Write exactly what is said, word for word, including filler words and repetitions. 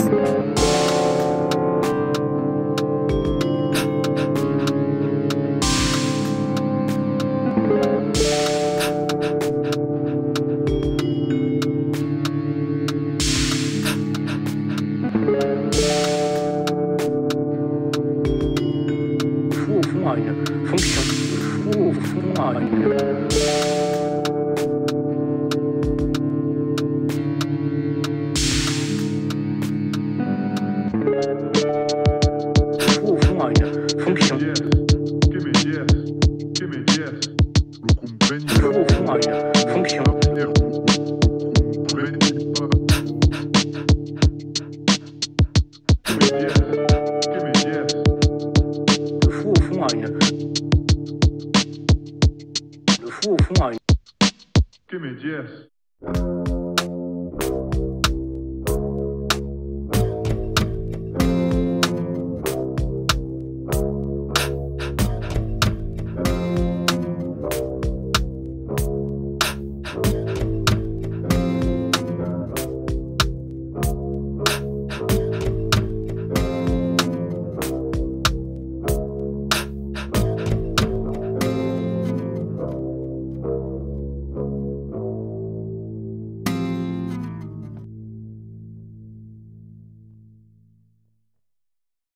Une fonction fou, fou, une fou, fou, une fonction Que me diz, que me diz, lo conveni fou, fou, une fonction fou, fou, une le fou, fou, une Que me diz.